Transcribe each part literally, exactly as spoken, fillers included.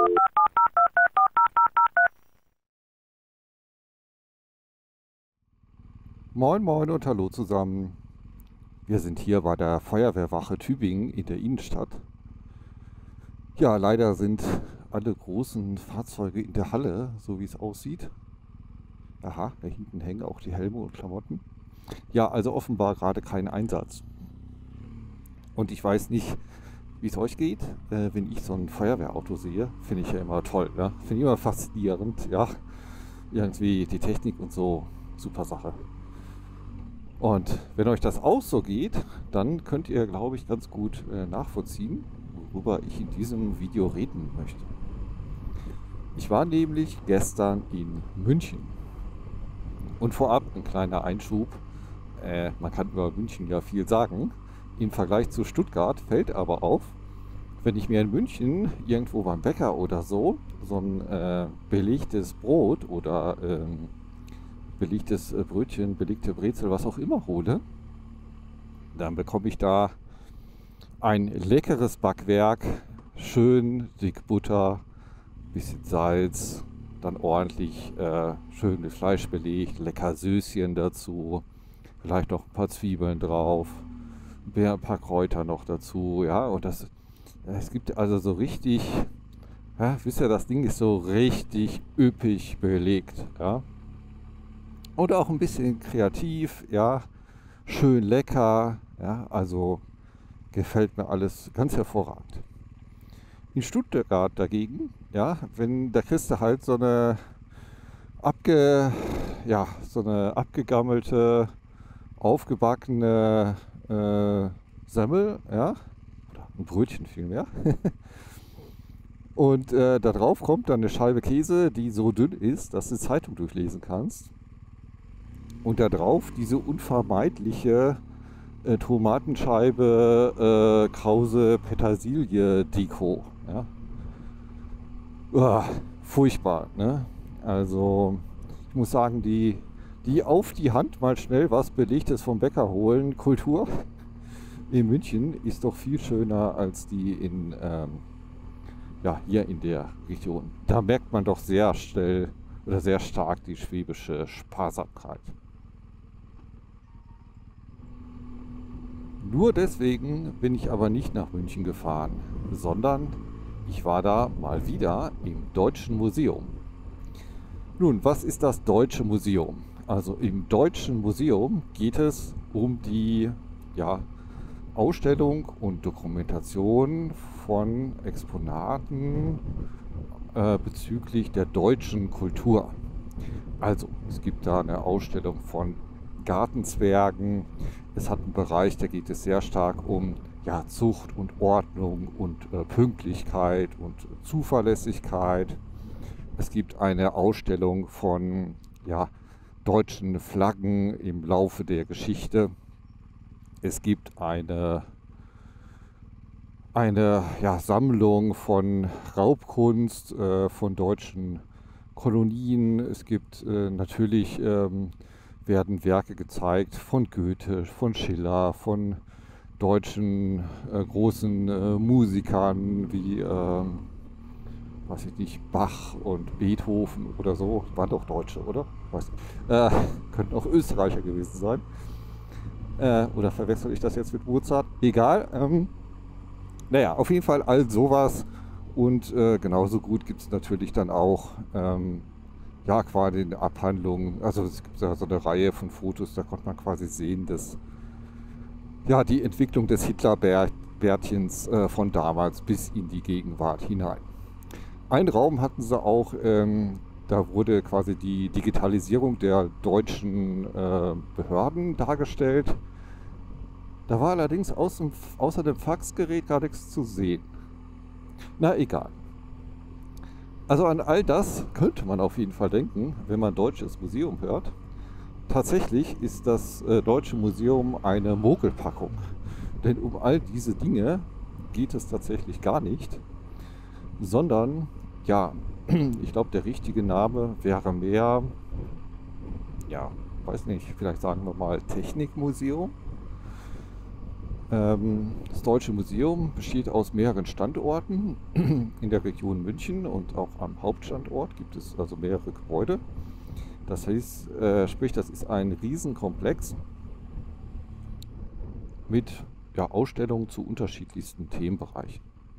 Moin Moin und hallo zusammen. Wir sind hier bei der Feuerwehrwache Tübingen in der Innenstadt. Ja, leider sind alle großen Fahrzeuge in der Halle, so wie es aussieht. Aha, da hinten hängen auch die Helme und Klamotten. Ja, also offenbar gerade kein Einsatz. Und ich weiß nicht, wie es euch geht, äh, wenn ich so ein Feuerwehrauto sehe. Finde ich ja immer toll, ne? Finde ich immer faszinierend, ja. Irgendwie die Technik und so, super Sache. Und wenn euch das auch so geht, dann könnt ihr, glaube ich, ganz gut äh, nachvollziehen, worüber ich in diesem Video reden möchte. Ich war nämlich gestern in München. Und vorab ein kleiner Einschub. Äh, man kann über München ja viel sagen. Im Vergleich zu Stuttgart fällt aber auf, wenn ich mir in München irgendwo beim Bäcker oder so so ein äh, belegtes Brot oder ähm, belegtes äh, Brötchen, belegte Brezel, was auch immer hole, dann bekomme ich da ein leckeres Backwerk, schön dick Butter, bisschen Salz, dann ordentlich äh, schön mit Fleisch belegt, lecker Söschen dazu, vielleicht noch ein paar Zwiebeln drauf, ein paar Kräuter noch dazu, ja, und das, es gibt also so richtig, ja, wisst ihr, das Ding ist so richtig üppig belegt, ja. Und auch ein bisschen kreativ, ja, schön lecker, ja, also gefällt mir alles ganz hervorragend. In Stuttgart dagegen, ja, wenn da kriegst du halt so eine abge, ja, so eine abgegammelte, aufgebackene äh, Semmel, ja, oder ein Brötchen vielmehr. Und äh, da drauf kommt dann eine Scheibe Käse, die so dünn ist, dass du die Zeitung durchlesen kannst. Und da drauf diese unvermeidliche äh, Tomatenscheibe, äh, Krause, Petersilie Deko. Ja? Uah, furchtbar. Ne? Also ich muss sagen, die, die auf die Hand mal schnell was Belegtes vom Bäcker holen, Kultur in München ist doch viel schöner als die in, ähm, ja, hier in der Region. Da merkt man doch sehr schnell oder sehr stark die schwäbische Sparsamkeit. Nur deswegen bin ich aber nicht nach München gefahren, sondern ich war da mal wieder im Deutschen Museum. Nun, was ist das Deutsche Museum? Also im Deutschen Museum geht es um die ja, Ausstellung und Dokumentation von Exponaten äh, bezüglich der deutschen Kultur. Also es gibt da eine Ausstellung von Gartenzwergen. Es hat einen Bereich, da geht es sehr stark um ja, Zucht und Ordnung und äh, Pünktlichkeit und Zuverlässigkeit. Es gibt eine Ausstellung von ja, deutschen Flaggen im Laufe der Geschichte. Es gibt eine, eine ja, Sammlung von Raubkunst äh, von deutschen Kolonien. Es gibt äh, natürlich ähm, werden Werke gezeigt von Goethe, von Schiller, von deutschen äh, großen äh, Musikern wie, äh, weiß ich nicht, Bach und Beethoven oder so. Waren doch Deutsche, oder? Weiß nicht. Äh, könnten auch Österreicher gewesen sein. Äh, oder verwechsel ich das jetzt mit Mozart? Egal. Ähm, naja, auf jeden Fall all sowas. Und äh, genauso gut gibt es natürlich dann auch ähm, ja, quasi eine Abhandlung, also es gibt ja so eine Reihe von Fotos, da konnte man quasi sehen, dass ja, die Entwicklung des Hitlerbärtchens äh, von damals bis in die Gegenwart hinein. Einen Raum hatten sie auch, ähm, da wurde quasi die Digitalisierung der deutschen äh, Behörden dargestellt. Da war allerdings aus dem, außer dem Faxgerät gar nichts zu sehen. Na egal. Also an all das könnte man auf jeden Fall denken, wenn man Deutsches Museum hört. Tatsächlich ist das äh, Deutsche Museum eine Mogelpackung. Denn um all diese Dinge geht es tatsächlich gar nicht. Sondern, ja, ich glaube, der richtige Name wäre mehr, ja, weiß nicht, vielleicht sagen wir mal Technikmuseum. Ähm, das Deutsche Museum besteht aus mehreren Standorten in der Region München und auch am Hauptstandort gibt es also mehrere Gebäude. Das heißt, äh, sprich, das ist ein Riesenkomplex mit ja, Ausstellungen zu unterschiedlichsten Themenbereichen.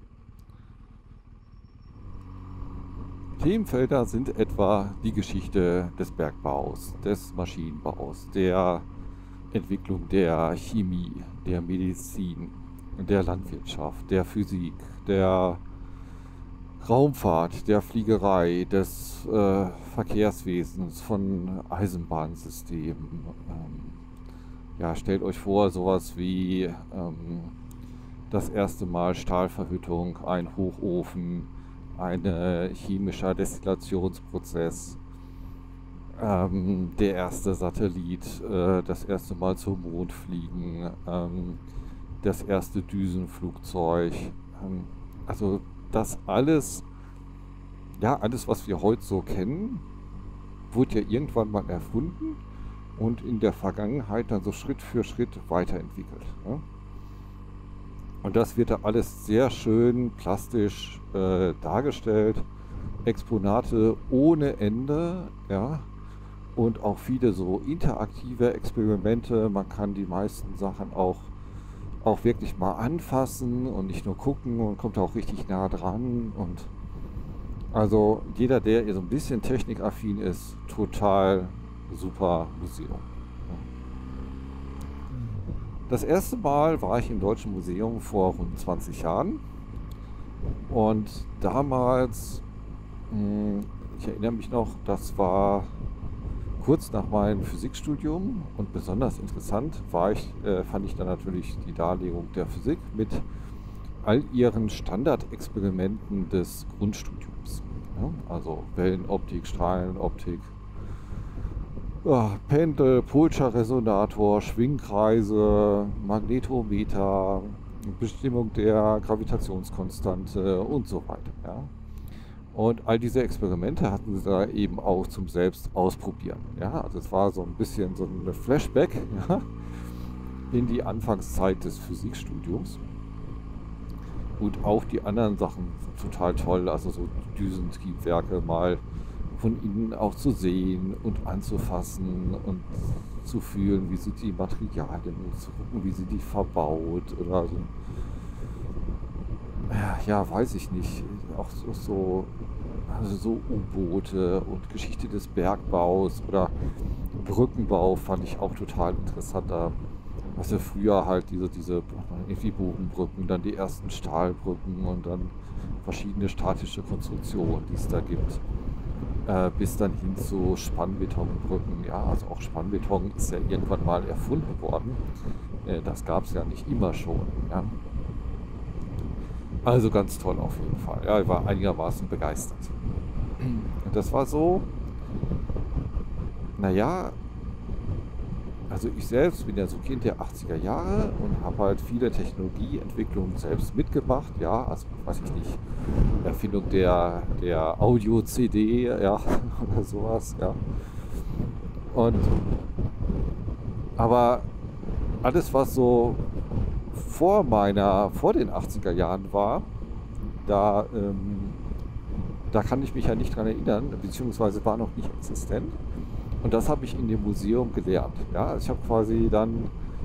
Themenfelder sind etwa die Geschichte des Bergbaus, des Maschinenbaus, der Entwicklung der Chemie, der Medizin, der Landwirtschaft, der Physik, der Raumfahrt, der Fliegerei, des äh, Verkehrswesens, von Eisenbahnsystemen. Ähm, ja, stellt euch vor, sowas wie ähm, das erste Mal Stahlverhüttung, ein Hochofen, ein chemischer Destillationsprozess, ähm, der erste Satellit, äh, das erste Mal zum Mond fliegen, ähm, das erste Düsenflugzeug. Ähm, also das alles, ja, alles, was wir heute so kennen, wurde ja irgendwann mal erfunden und in der Vergangenheit dann so Schritt für Schritt weiterentwickelt. Ne? Und das wird da alles sehr schön plastisch äh, dargestellt. Exponate ohne Ende, ja. Und auch viele so interaktive Experimente. Man kann die meisten Sachen auch, auch wirklich mal anfassen und nicht nur gucken und kommt auch richtig nah dran. Und also jeder, der so ein bisschen technikaffin ist, total super Museum. Das erste Mal war ich im Deutschen Museum vor rund zwanzig Jahren und damals, mh, ich erinnere mich noch, das war kurz nach meinem Physikstudium und besonders interessant war ich, äh, fand ich dann natürlich die Darlegung der Physik mit all ihren Standardexperimenten des Grundstudiums. Ja, also Wellenoptik, Strahlenoptik, ja, Pendel, Polscher Resonator, Schwingkreise, Magnetometer, Bestimmung der Gravitationskonstante und so weiter. Ja. Und all diese Experimente hatten sie da eben auch zum Selbst ausprobieren. Ja. Also es war so ein bisschen so ein Flashback, ja, in die Anfangszeit des Physikstudiums. Und auch die anderen Sachen sind total toll, also so Düsentriebwerke mal von innen auch zu sehen und anzufassen und zu fühlen, wie sind die Materialien, zu gucken, wie sind die verbaut oder so. Ja, weiß ich nicht. Auch so, so, also so U-Boote und Geschichte des Bergbaus oder Brückenbau fand ich auch total interessant. Da was ja früher halt diese, diese irgendwie Bogenbrücken, dann die ersten Stahlbrücken und dann verschiedene statische Konstruktionen, die es da gibt. Äh, bis dann hin zu Spannbetonbrücken. Ja, also auch Spannbeton ist ja irgendwann mal erfunden worden. Äh, das gab es ja nicht immer schon. Ja. Also ganz toll auf jeden Fall. Ja, ich war einigermaßen begeistert. Und das war so, naja, also ich selbst bin ja so Kind der achtziger Jahre und habe halt viele Technologieentwicklungen selbst mitgemacht. Ja, also weiß ich nicht, Erfindung der, der Audio-C D, ja, oder sowas, ja. Und, aber alles, was so vor meiner, vor den achtziger Jahren war, da, ähm, da kann ich mich ja nicht dran erinnern, beziehungsweise war noch nicht existent. Und das habe ich in dem Museum gelernt. Ja, also ich habe quasi dann,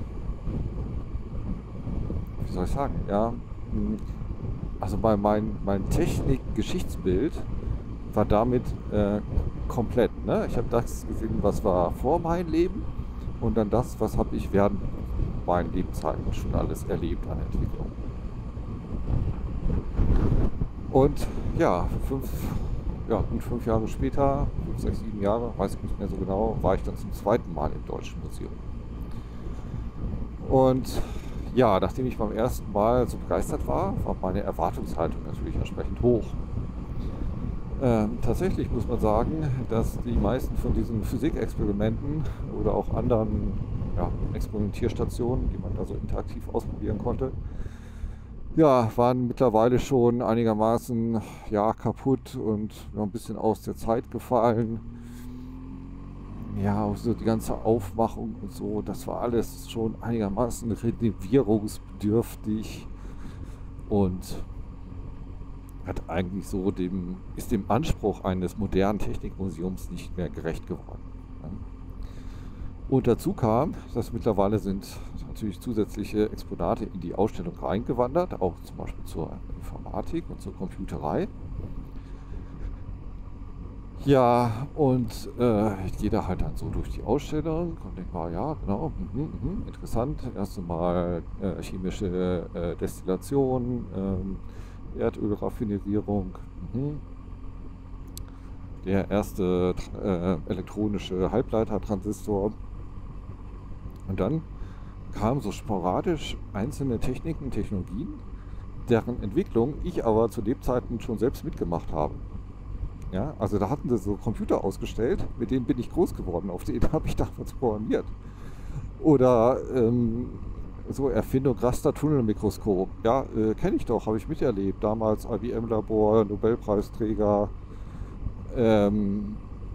wie soll ich sagen, ja, also mein, mein, mein Technik-Geschichtsbild war damit äh, komplett. Ne? Ich habe das gesehen, was war vor meinem Leben und dann das, was habe ich während meinen Lebenszeiten schon alles erlebt an Entwicklung. Und ja, fünf, ja, gut fünf Jahre später, fünf, sechs, sieben Jahre, weiß ich nicht mehr so genau, war ich dann zum zweiten Mal im Deutschen Museum. Und ja, nachdem ich beim ersten Mal so begeistert war, war meine Erwartungshaltung natürlich entsprechend hoch. Ähm, tatsächlich muss man sagen, dass die meisten von diesen Physikexperimenten oder auch anderen ja, Experimentierstationen, die man da so interaktiv ausprobieren konnte, ja, waren mittlerweile schon einigermaßen ja, kaputt und ja, ein bisschen aus der Zeit gefallen. ja, auch so die ganze Aufmachung und so, das war alles schon einigermaßen renovierungsbedürftig und hat eigentlich so dem, ist dem Anspruch eines modernen Technikmuseums nicht mehr gerecht geworden. Ja. Und dazu kam, dass mittlerweile sind natürlich zusätzliche Exponate in die Ausstellung reingewandert, auch zum Beispiel zur Informatik und zur Computerei. Ja, und äh, ich gehe da halt dann so durch die Ausstellung und denke mal, ja, genau, mhm, mhm, interessant. Erst einmal äh, chemische äh, Destillation, ähm, Erdölraffinierung, mhm. Der erste äh, elektronische Halbleitertransistor. Und dann kamen so sporadisch einzelne Techniken, Technologien, deren Entwicklung ich aber zu dem Zeitpunkt schon selbst mitgemacht habe. Ja, also da hatten sie so Computer ausgestellt, mit denen bin ich groß geworden, auf denen habe ich damals programmiert. Oder ähm, so Erfindung Rastertunnelmikroskop. Ja, äh, kenne ich doch, habe ich miterlebt. Damals I B M-Labor, Nobelpreisträger, ähm,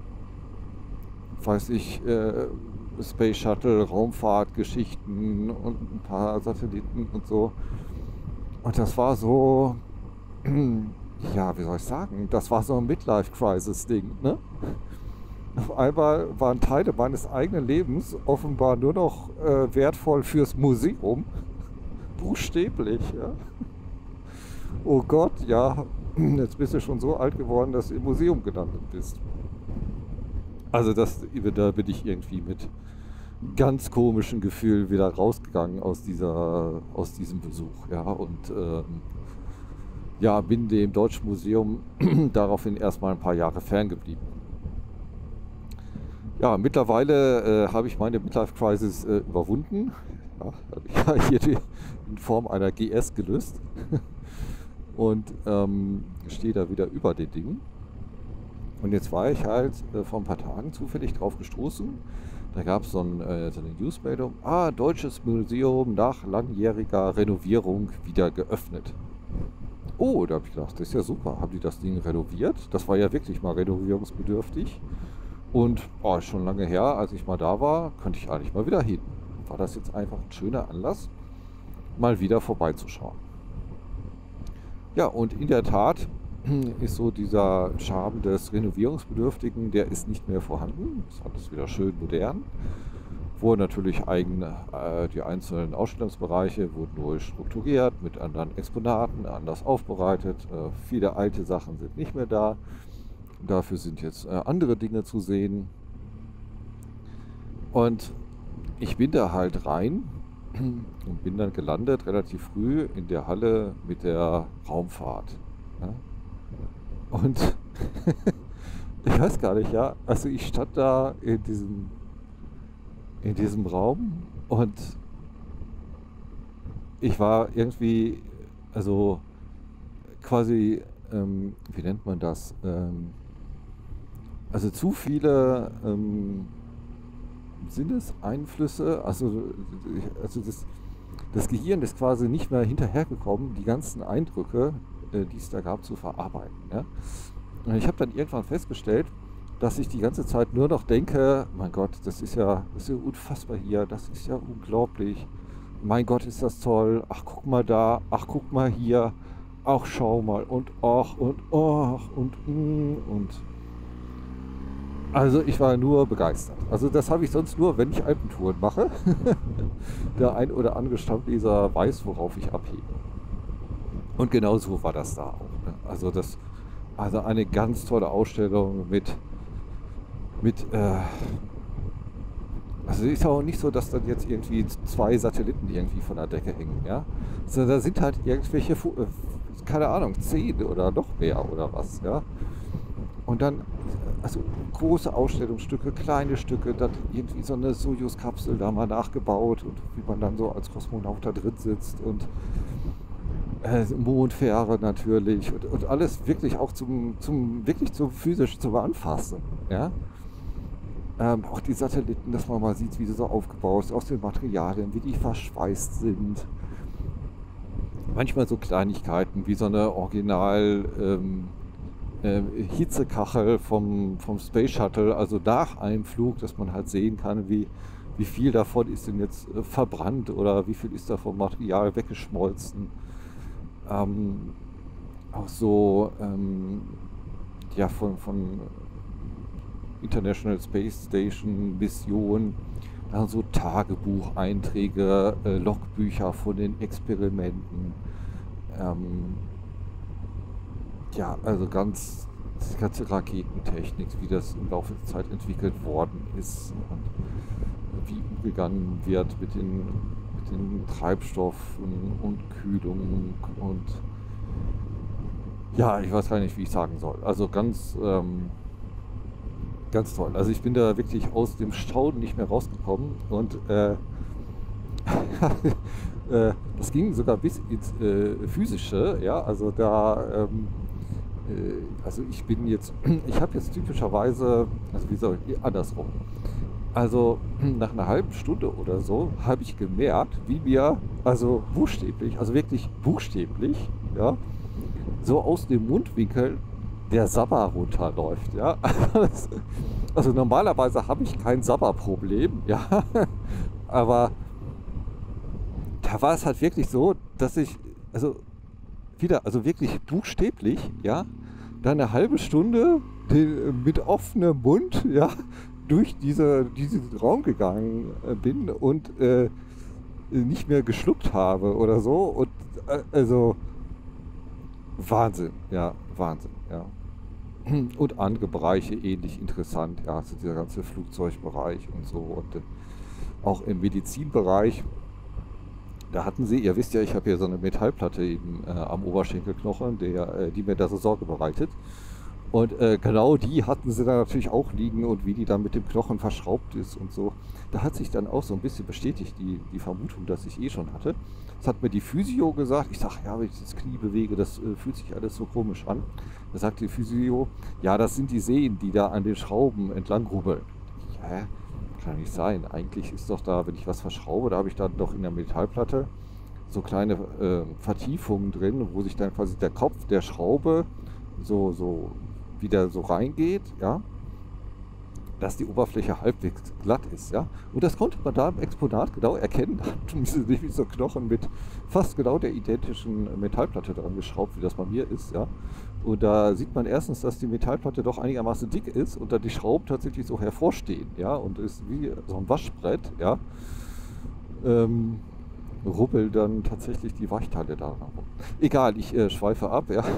weiß ich, äh, Space Shuttle, Raumfahrtgeschichten und ein paar Satelliten und so. Und das war so, ja, wie soll ich sagen, das war so ein Midlife-Crisis-Ding, ne? Auf einmal waren Teile meines eigenen Lebens offenbar nur noch äh, wertvoll fürs Museum. Buchstäblich, ja. Oh Gott, ja, jetzt bist du schon so alt geworden, dass du im Museum gelandet bist. Also das, da bin ich irgendwie mit ganz komischen Gefühl wieder rausgegangen aus dieser, aus diesem Besuch, ja, und ähm, ja, bin dem Deutschen Museum daraufhin erstmal ein paar Jahre ferngeblieben. Ja, mittlerweile äh, habe ich meine Midlife-Crisis äh, überwunden. Ja, habe ich ja hier die, in Form einer G S gelöst und ähm, stehe da wieder über den Dingen. Und jetzt war ich halt äh, vor ein paar Tagen zufällig drauf gestoßen. Da gab es so, ein, äh, so eine Newsmeldung, ah, Deutsches Museum nach langjähriger Renovierung wieder geöffnet. Oh, da habe ich gedacht, das ist ja super. Haben die das Ding renoviert? Das war ja wirklich mal renovierungsbedürftig. Und oh, schon lange her, als ich mal da war, könnte ich eigentlich mal wieder hin. War das jetzt einfach ein schöner Anlass, mal wieder vorbeizuschauen. Ja, und in der Tat ist so dieser Charme des Renovierungsbedürftigen, der ist nicht mehr vorhanden. Das ist alles wieder schön modern. Wurden natürlich eigene, äh, die einzelnen Ausstellungsbereiche wurden neu strukturiert, mit anderen Exponaten, anders aufbereitet. Äh, viele alte Sachen sind nicht mehr da. Dafür sind jetzt äh, andere Dinge zu sehen. Und ich bin da halt rein und bin dann gelandet relativ früh in der Halle mit der Raumfahrt. Ja? Und ich weiß gar nicht, ja, also ich stand da in diesem, in diesem Raum und ich war irgendwie, also quasi, ähm, wie nennt man das? Ähm, also zu viele ähm, Sinneseinflüsse, also, also das, das Gehirn ist quasi nicht mehr hinterhergekommen, die ganzen Eindrücke, äh, die es da gab, zu verarbeiten. Ja? Und ich habe dann irgendwann festgestellt, dass ich die ganze Zeit nur noch denke, mein Gott, das ist ja, das ist ja unfassbar hier, das ist ja unglaublich, mein Gott, ist das toll, ach guck mal da, ach guck mal hier, ach schau mal und ach und ach und mm, und also ich war nur begeistert. Also das habe ich sonst nur, wenn ich Alpentouren mache. Der ein oder andere Stammleser weiß, worauf ich abhebe. Und genau so war das da auch. Ne? Also das, also eine ganz tolle Ausstellung mit, mit äh, also es ist auch nicht so, dass dann jetzt irgendwie zwei Satelliten irgendwie von der Decke hängen, ja. Also da sind halt irgendwelche, äh, keine Ahnung, zehn oder noch mehr oder was, ja. Und dann also große Ausstellungsstücke, kleine Stücke, dann irgendwie so eine Sojus-Kapsel da mal nachgebaut und wie man dann so als Kosmonaut da drin sitzt und äh, Mondfähre natürlich und, und alles wirklich auch zum, zum wirklich zum physisch zu anfassen, ja. Ähm, auch die Satelliten, dass man mal sieht, wie sie so aufgebaut sind, aus den Materialien, wie die verschweißt sind. Manchmal so Kleinigkeiten wie so eine Original ähm, äh, Hitzekachel vom, vom Space Shuttle, also nach einem Flug, dass man halt sehen kann, wie, wie viel davon ist denn jetzt äh, verbrannt oder wie viel ist da vom Material weggeschmolzen. Ähm, auch so ähm, ja, von, von International Space Station Mission, dann so Tagebucheinträge, äh, Logbücher von den Experimenten. Ähm, ja, also ganz die ganze Raketentechnik, wie das im Laufe der Zeit entwickelt worden ist und wie umgegangen wird mit den, mit den Treibstoffen und Kühlung und ja, ich weiß gar nicht, wie ich sagen soll. Also ganz, ähm, ganz toll. Also ich bin da wirklich aus dem Staunen nicht mehr rausgekommen und äh, äh, das ging sogar bis ins äh, Physische, ja, also da, ähm, äh, also ich bin jetzt, ich habe jetzt typischerweise, also wie soll ich, andersrum. Also nach einer halben Stunde oder so habe ich gemerkt, wie mir, also buchstäblich, also wirklich buchstäblich, ja, so aus dem Mundwinkel der Sabber runterläuft, ja. Also normalerweise habe ich kein Sabberproblem, ja, aber da war es halt wirklich so, dass ich, also wieder, also wirklich buchstäblich, ja, da eine halbe Stunde den, mit offenem Mund, ja, durch diese, diesen Raum gegangen bin und äh, nicht mehr geschluckt habe oder so. Und äh, also Wahnsinn, ja, Wahnsinn, ja. Und andere Bereiche ähnlich interessant, ja, also dieser ganze Flugzeugbereich und so und äh, auch im Medizinbereich. Da hatten sie, ihr wisst ja, ich habe hier so eine Metallplatte eben äh, am Oberschenkelknochen, der, äh, die mir da so Sorge bereitet. Und äh, genau die hatten sie da natürlich auch liegen und wie die dann mit dem Knochen verschraubt ist und so. Da hat sich dann auch so ein bisschen bestätigt, die, die Vermutung, dass ich eh schon hatte. Das hat mir die Physio gesagt. Ich sage, ja, wenn ich das Knie bewege, das äh, fühlt sich alles so komisch an. Da sagt die Physio, ja, das sind die Sehnen, die da an den Schrauben entlang rubbeln. Ja, kann nicht sein. Eigentlich ist doch da, wenn ich was verschraube, da habe ich dann doch in der Metallplatte so kleine äh, Vertiefungen drin, wo sich dann quasi der Kopf der Schraube so, so wieder so reingeht, ja, dass die Oberfläche halbwegs glatt ist, ja. Und das konnte man da im Exponat genau erkennen. Da hatten sie nämlich so Knochen mit fast genau der identischen Metallplatte dran geschraubt, wie das bei mir ist, ja. Und da sieht man erstens, dass die Metallplatte doch einigermaßen dick ist und dann die Schrauben tatsächlich so hervorstehen, ja, und ist wie so ein Waschbrett, ja. Ähm, rubbelt dann tatsächlich die Weichteile da rum. Egal, ich äh, schweife ab, ja.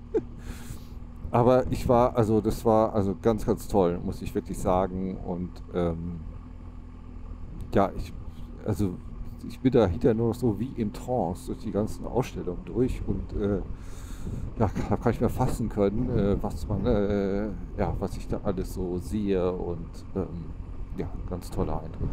Aber ich war, also das war also ganz, ganz toll, muss ich wirklich sagen. Und ähm, ja, ich, also ich bin da hinterher nur noch so wie im Trance durch die ganzen Ausstellungen durch und äh, ja, habe gar nicht mehr fassen können, äh, was man, äh, ja, was ich da alles so sehe und ähm, ja, ganz toller Eindruck.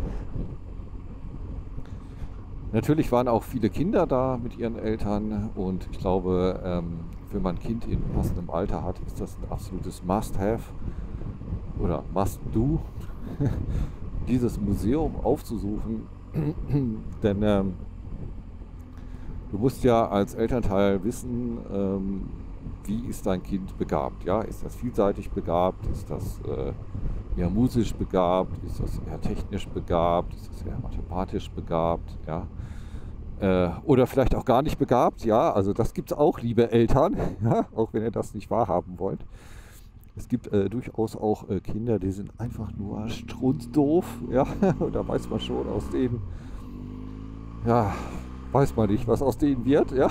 Natürlich waren auch viele Kinder da mit ihren Eltern und ich glaube, ähm, wenn man ein Kind in passendem Alter hat, ist das ein absolutes Must-Have oder Must-Do, dieses Museum aufzusuchen. Denn ähm, du musst ja als Elternteil wissen, ähm, wie ist dein Kind begabt. Ja? Ist das vielseitig begabt? Ist das äh, eher musisch begabt? Ist das eher technisch begabt? Ist das eher mathematisch begabt? Ja? Äh, oder vielleicht auch gar nicht begabt, ja, also das gibt es auch, liebe Eltern, ja, auch wenn ihr das nicht wahrhaben wollt. Es gibt äh, durchaus auch äh, Kinder, die sind einfach nur strunzdoof, ja, und da weiß man schon aus denen, ja, weiß man nicht, was aus denen wird, ja.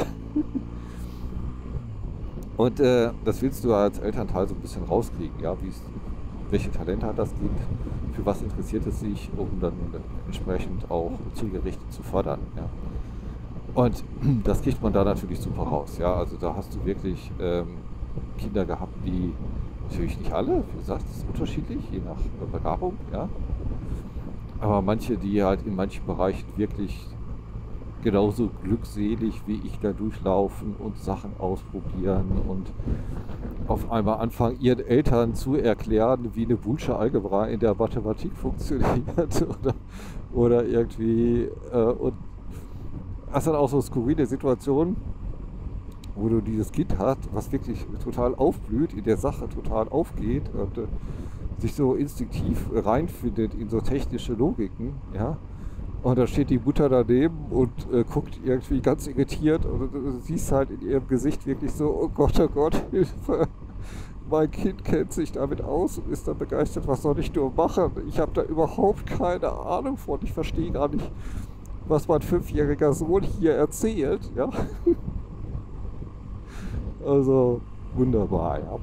Und äh, das willst du als Elternteil so ein bisschen rauskriegen, ja, wie welche Talente hat das Kind, für was interessiert es sich, um dann entsprechend auch zielgerichtet zu fördern, ja. Und das kriegt man da natürlich super raus. Ja? Also da hast du wirklich ähm, Kinder gehabt, die, natürlich nicht alle, wie gesagt, das ist unterschiedlich, je nach Begabung, ja. Aber manche, die halt in manchen Bereichen wirklich genauso glückselig wie ich da durchlaufen und Sachen ausprobieren und auf einmal anfangen, ihren Eltern zu erklären, wie eine Boolsche Algebra in der Mathematik funktioniert oder, oder irgendwie äh, und hast dann auch so skurrile Situationen, wo du dieses Kind hast, was wirklich total aufblüht, in der Sache total aufgeht und äh, sich so instinktiv reinfindet in so technische Logiken, ja. Und da steht die Mutter daneben und äh, guckt irgendwie ganz irritiert und du siehst halt in ihrem Gesicht wirklich so, oh Gott, oh Gott, Hilfe. Mein Kind kennt sich damit aus und ist dann begeistert, was soll ich nur machen? Ich habe da überhaupt keine Ahnung von. Ich verstehe gar nicht, was mein fünfjähriger Sohn hier erzählt. Ja? Also wunderbar, ja.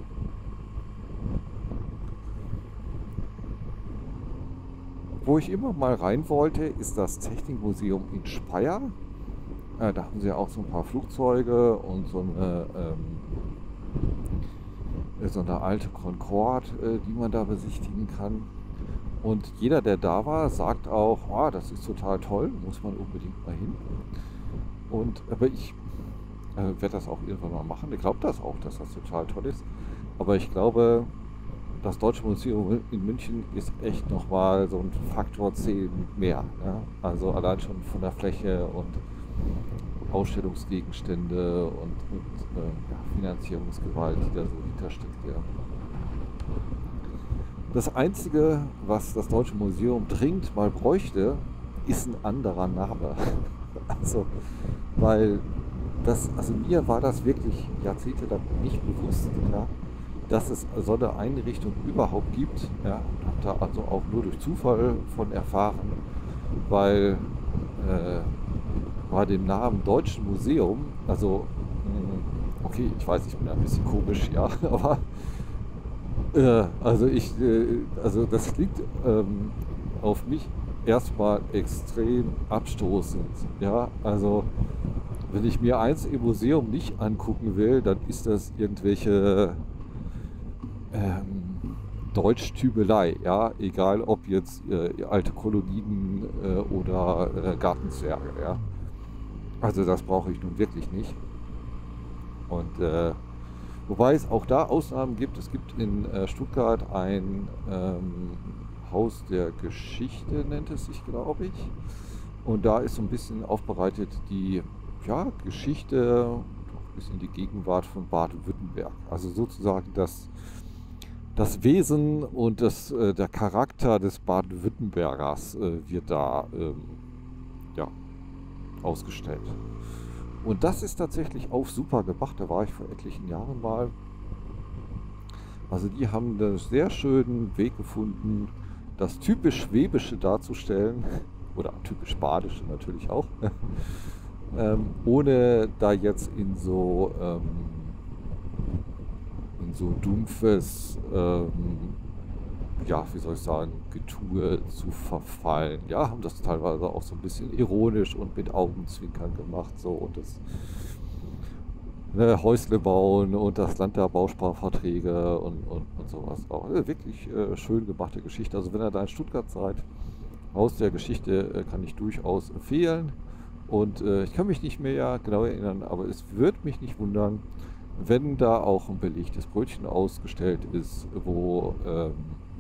Wo ich immer mal rein wollte, ist das Technikmuseum in Speyer. Äh, da haben sie ja auch so ein paar Flugzeuge und so eine, ähm, so eine alte Concorde, äh, die man da besichtigen kann. Und jeder, der da war, sagt auch, oh, das ist total toll, muss man unbedingt mal hin. Und, aber ich äh, werde das auch irgendwann mal machen. Ich glaube das auch, dass das total toll ist. Aber ich glaube, das Deutsche Museum in München ist echt nochmal so ein Faktor zehn mehr. Ja? Also allein schon von der Fläche und Ausstellungsgegenstände und, und äh, ja, Finanzierungsgewalt, die da so hintersteckt. Ja. Das Einzige, was das Deutsche Museum dringend mal bräuchte, ist ein anderer Name. Also, weil das, also mir war das wirklich jahrzehntelang nicht bewusst, ja, dass es so eine Einrichtung überhaupt gibt. Ja, und habe da also auch nur durch Zufall von erfahren, weil äh, bei dem Namen Deutschen Museum, also mh, okay, ich weiß, ich bin ein bisschen komisch, ja, aber äh, also ich, äh, also das klingt ähm, auf mich erstmal extrem abstoßend, ja, also wenn ich mir eins im Museum nicht angucken will, dann ist das irgendwelche ähm, Deutschtübelei, ja, egal ob jetzt äh, alte Kolonien äh, oder äh, Gartenzwerge, ja. Also das brauche ich nun wirklich nicht. Und äh, wobei es auch da Ausnahmen gibt. Es gibt in äh, Stuttgart ein ähm, Haus der Geschichte, nennt es sich, glaube ich. Und da ist so ein bisschen aufbereitet die ja, Geschichte, bis in die Gegenwart von Baden-Württemberg. Also sozusagen das, das Wesen und das, äh, der Charakter des Baden-Württembergers äh, wird da ähm, ja, ausgestellt. Und das ist tatsächlich auch super gemacht. Da war ich vor etlichen Jahren mal. Also die haben einen sehr schönen Weg gefunden, das typisch Schwäbische darzustellen. Oder typisch Badische natürlich auch. ähm, ohne da jetzt in so, ähm, in so dumpfes, ähm, ja, wie soll ich sagen, Getue zu verfallen. Ja, haben das teilweise auch so ein bisschen ironisch und mit Augenzwinkern gemacht. So, und das ne, Häusle bauen und das Land der Bausparverträge und, und, und sowas. Auch also wirklich äh, schön gemachte Geschichte. Also wenn ihr da in Stuttgart seid, Haus der Geschichte äh, kann ich durchaus empfehlen. Und äh, ich kann mich nicht mehr genau erinnern, aber es würde mich nicht wundern, wenn da auch ein belegtes Brötchen ausgestellt ist, wo ähm,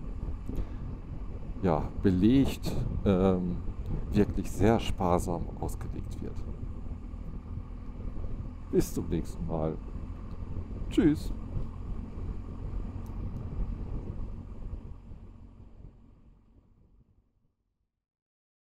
ja, belegt ähm, wirklich sehr sparsam ausgelegt wird. Bis zum nächsten Mal. Tschüss.